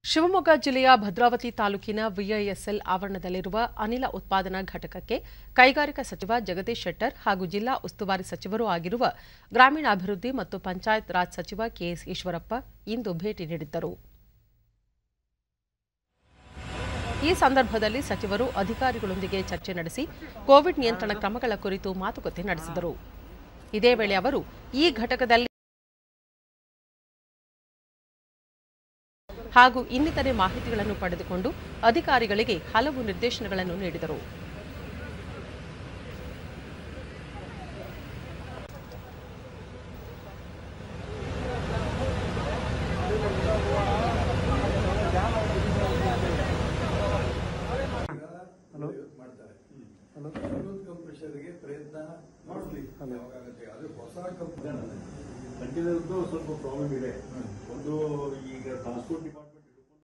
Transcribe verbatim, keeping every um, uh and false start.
ಶಿವಮೊಗ್ಗ ಜಿಲ್ಲೆಯ ಭದ್ರಾವತಿ ತಾಲೂಕಿನ ವಿಐಎಸ್ಎಲ್ ಆವರಣದಲ್ಲಿರುವ ಅನಿಲ ಉತ್ಪಾದನಾ ಘಟಕಕ್ಕೆ ಕೈಗಾರಿಕಾ ಸಚಿವ ಜಗದೀಶ್ ಶೆಟ್ಟರ್ ಹಾಗೂ ಜಿಲ್ಲಾ ಉಸ್ತುವಾರಿ ಸಚಿವರೂ ಆಗಿರುವ ಗ್ರಾಮೀಣಾಭಿವೃದ್ಧಿ ಮತ್ತು ಪಂಚಾಯತ್ ರಾಜ್ ಸಚಿವ ಕೆಎಸ್ ಈಶ್ವರಪ್ಪ ಇಂದು ಭೇಟಿ ನೀಡಿದ್ದರು. ಈ ಸಂದರ್ಭದಲ್ಲಿ ಸಚಿವರು ಅಧಿಕಾರಿಗಳೊಂದಿಗೆ ಚರ್ಚೆ ನಡೆಸಿ ಕೋವಿಡ್ ನಿಯಂತ್ರಣ ಕ್ರಮಗಳ ಕುರಿತು ಮಾತುಕತೆ ನಡೆಸಿದರು. ಇದೇ ವೇಳೆ ಅವರು ಈ ಘಟಕದಲ್ಲಿ ಹಾಗೂ ಇನ್ನಿತರೆ ಮಾಹಿತಿಗಳನ್ನು ಪಡೆದುಕೊಂಡು ಅಧಿಕಾರಿಗಳಿಗೆ ಹಲವು ನಿರ್ದೇಶನಗಳನ್ನು ನೀಡಿದರು. ಕಂಟೈನರ್ದು ಸ್ವಲ್ಪ ಪ್ರಾಬ್ಲಮ್ ಇದೆ. ಒಂದು ಈಗ ಟ್ರಾನ್ಸ್ಪೋರ್ಟ್